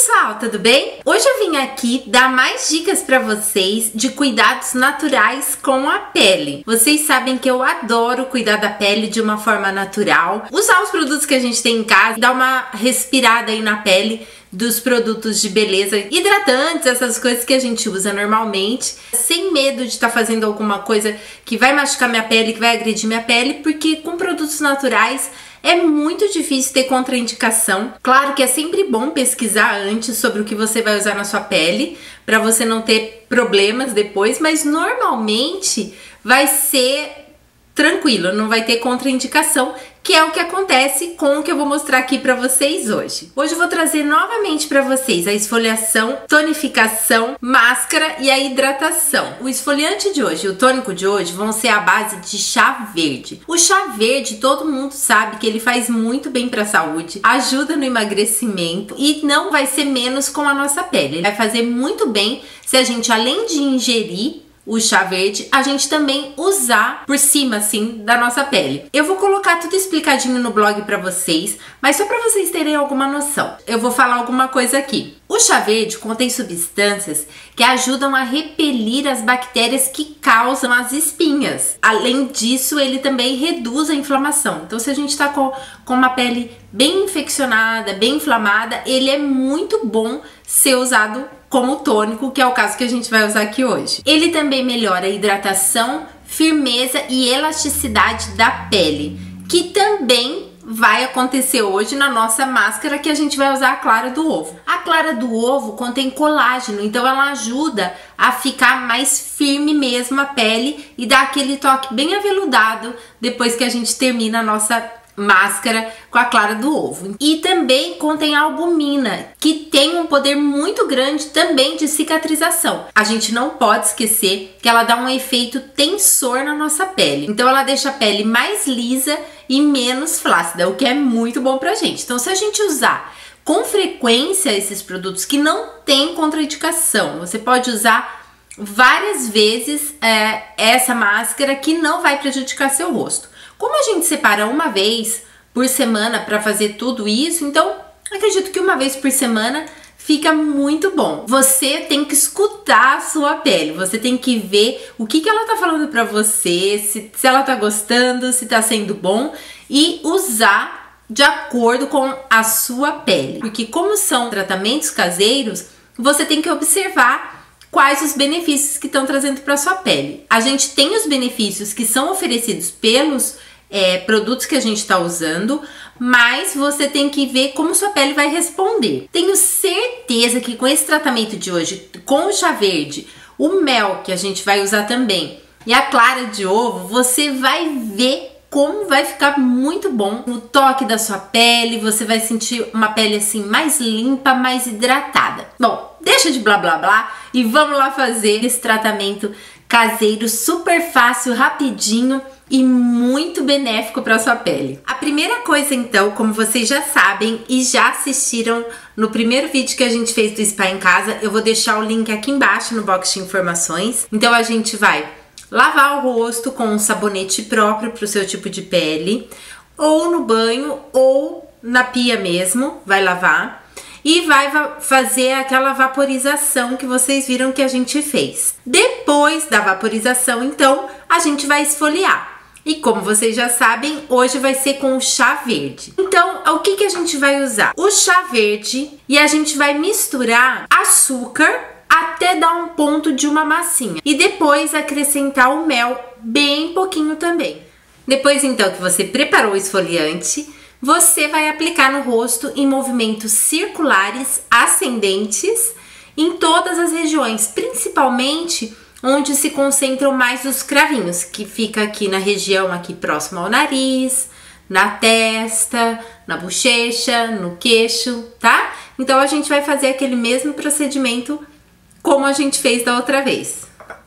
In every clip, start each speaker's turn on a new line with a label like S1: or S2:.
S1: pessoal, tudo bem? Hoje eu vim aqui dar mais dicas pra vocês de cuidados naturais com a pele. Vocês sabem que eu adoro cuidar da pele de uma forma natural. Usar os produtos que a gente tem em casa, dar uma respirada aí na pele dos produtos de beleza, hidratantes, essas coisas que a gente usa normalmente, sem medo de estar fazendo alguma coisa que vai machucar minha pele, que vai agredir minha pele, porque com produtos naturais é muito difícil ter contraindicação. Claro que é sempre bom pesquisar antes sobre o que você vai usar na sua pele, para você não ter problemas depois, mas normalmente vai ser tranquilo, não vai ter contraindicação, que é o que acontece com o que eu vou mostrar aqui pra vocês hoje. Hoje eu vou trazer novamente pra vocês a esfoliação, tonificação, máscara e a hidratação. O esfoliante de hoje e o tônico de hoje vão ser à base de chá verde. O chá verde, todo mundo sabe que ele faz muito bem pra saúde, ajuda no emagrecimento e não vai ser menos com a nossa pele. Ele vai fazer muito bem se a gente, além de ingerir o chá verde, a gente também usar por cima, assim, da nossa pele. Eu vou colocar tudo explicadinho no blog pra vocês, mas só pra vocês terem alguma noção. Eu vou falar alguma coisa aqui. O chá verde contém substâncias que ajudam a repelir as bactérias que causam as espinhas. Além disso, ele também reduz a inflamação. Então, se a gente tá com uma pele bem infeccionada, bem inflamada, ele é muito bom ser usado como tônico, que é o caso que a gente vai usar aqui hoje. Ele também melhora a hidratação, firmeza e elasticidade da pele, que também vai acontecer hoje na nossa máscara, que a gente vai usar a clara do ovo. A clara do ovo contém colágeno, então ela ajuda a ficar mais firme mesmo a pele e dá aquele toque bem aveludado depois que a gente termina a nossa máscara com a clara do ovo. E também contém albumina, que tem um poder muito grande também de cicatrização. A gente não pode esquecer que ela dá um efeito tensor na nossa pele. Então ela deixa a pele mais lisa e menos flácida, o que é muito bom pra gente. Então se a gente usar com frequência esses produtos que não tem contraindicação, você pode usar várias vezes essa máscara que não vai prejudicar seu rosto. Como a gente separa uma vez por semana para fazer tudo isso, então acredito que uma vez por semana fica muito bom. Você tem que escutar a sua pele, você tem que ver o que ela tá falando para você, se ela tá gostando, se tá sendo bom e usar de acordo com a sua pele. Porque como são tratamentos caseiros, você tem que observar quais os benefícios que estão trazendo para sua pele. A gente tem os benefícios que são oferecidos pelos produtos que a gente está usando, mas você tem que ver como sua pele vai responder. Tenho certeza que com esse tratamento de hoje, com o chá verde, o mel que a gente vai usar também e a clara de ovo, você vai ver como vai ficar muito bom no toque da sua pele. Você vai sentir uma pele assim mais limpa, mais hidratada. Bom, deixa de blá blá blá e vamos lá fazer esse tratamento caseiro super fácil, rapidinho e muito benéfico para sua pele. A primeira coisa então, como vocês já sabem e já assistiram no primeiro vídeo que a gente fez do spa em casa, eu vou deixar o link aqui embaixo no box de informações. Então a gente vai lavar o rosto com um sabonete próprio para o seu tipo de pele, ou no banho ou na pia mesmo, vai lavar. E vai fazer aquela vaporização que vocês viram que a gente fez. Depois da vaporização, então, a gente vai esfoliar. E como vocês já sabem, hoje vai ser com o chá verde. Então, o que a gente vai usar? O chá verde, e a gente vai misturar açúcar até dar um ponto de uma massinha. E depois acrescentar o mel bem pouquinho também. Depois, então, que você preparou o esfoliante, você vai aplicar no rosto em movimentos circulares ascendentes em todas as regiões, principalmente onde se concentram mais os cravinhos, que fica aqui na região aqui próximo ao nariz, na testa, na bochecha, no queixo, tá? Então a gente vai fazer aquele mesmo procedimento como a gente fez da outra vez.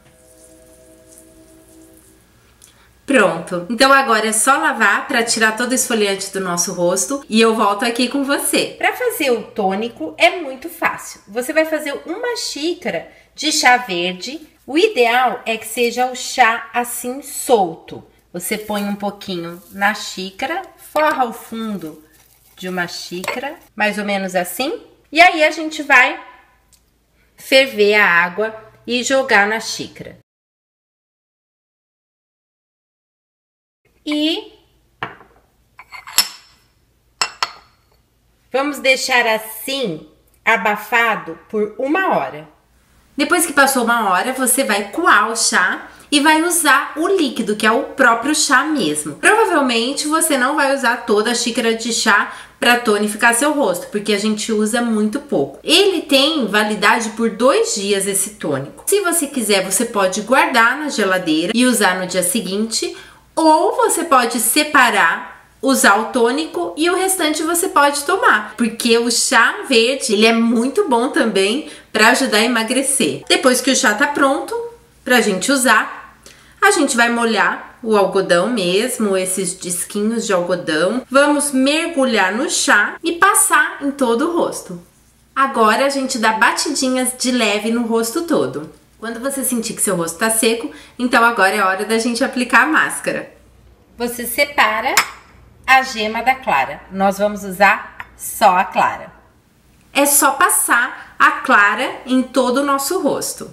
S1: Pronto, então agora é só lavar para tirar todo o esfoliante do nosso rosto e eu volto aqui com você. Para fazer o tônico é muito fácil. Você vai fazer uma xícara de chá verde. O ideal é que seja o chá assim solto. Você põe um pouquinho na xícara, forra o fundo de uma xícara, mais ou menos assim. E aí a gente vai ferver a água e jogar na xícara. E vamos deixar assim abafado por 1 hora. Depois que passou 1 hora, você vai coar o chá e vai usar o líquido, que é o próprio chá mesmo. Provavelmente você não vai usar toda a xícara de chá para tonificar seu rosto, porque a gente usa muito pouco. Ele tem validade por 2 dias, esse tônico. Se você quiser, você pode guardar na geladeira e usar no dia seguinte, ou você pode separar, usar o tônico e o restante você pode tomar, porque o chá verde, ele é muito bom também para ajudar a emagrecer. Depois que o chá tá pronto pra gente usar, a gente vai molhar o algodão mesmo, esses disquinhos de algodão. Vamos mergulhar no chá e passar em todo o rosto. Agora a gente dá batidinhas de leve no rosto todo. Quando você sentir que seu rosto tá seco, então agora é hora da gente aplicar a máscara. Você separa a gema da clara. Nós vamos usar só a clara. É só passar a clara em todo o nosso rosto.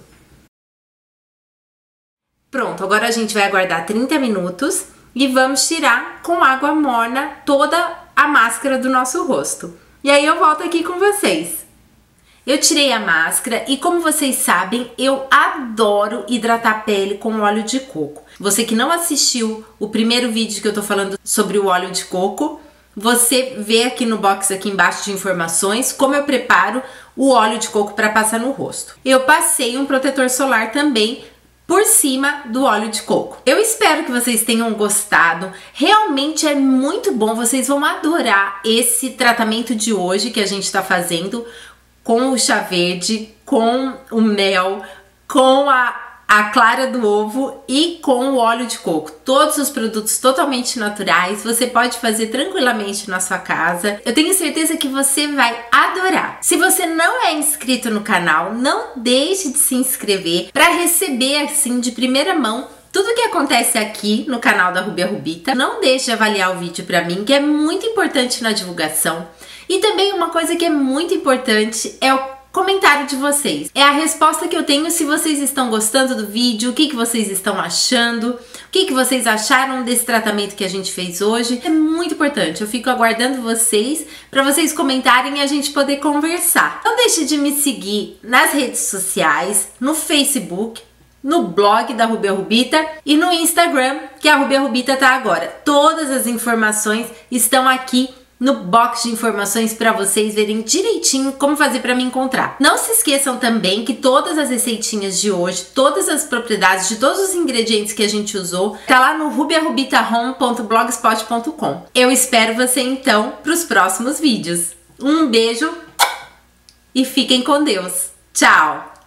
S1: Pronto, agora a gente vai aguardar 30 minutos e vamos tirar com água morna toda a máscara do nosso rosto. E aí eu volto aqui com vocês. Eu tirei a máscara e, como vocês sabem, eu adoro hidratar a pele com óleo de coco. Você que não assistiu o primeiro vídeo que eu tô falando sobre o óleo de coco, você vê aqui no box aqui embaixo de informações como eu preparo o óleo de coco para passar no rosto. Eu passei um protetor solar também por cima do óleo de coco. Eu espero que vocês tenham gostado. Realmente é muito bom, vocês vão adorar esse tratamento de hoje que a gente tá fazendo com o chá verde, com o mel, com a clara do ovo e com o óleo de coco. Todos os produtos totalmente naturais, você pode fazer tranquilamente na sua casa. Eu tenho certeza que você vai adorar. Se você não é inscrito no canal, não deixe de se inscrever para receber assim de primeira mão tudo que acontece aqui no canal da Ruby Arrubita. Não deixe de avaliar o vídeo para mim, que é muito importante na divulgação. E também uma coisa que é muito importante é o comentário de vocês. É a resposta que eu tenho se vocês estão gostando do vídeo, o que vocês estão achando, o que vocês acharam desse tratamento que a gente fez hoje. É muito importante, eu fico aguardando vocês para vocês comentarem e a gente poder conversar. Não deixe de me seguir nas redes sociais, no Facebook, no blog da Ruby Arrubita e no Instagram, que a Ruby Arrubita tá agora. Todas as informações estão aqui no box de informações para vocês verem direitinho como fazer para me encontrar. Não se esqueçam também que todas as receitinhas de hoje, todas as propriedades de todos os ingredientes que a gente usou, tá lá no rubyarrubitahome.blogspot.com. Eu espero você então para os próximos vídeos. Um beijo e fiquem com Deus. Tchau!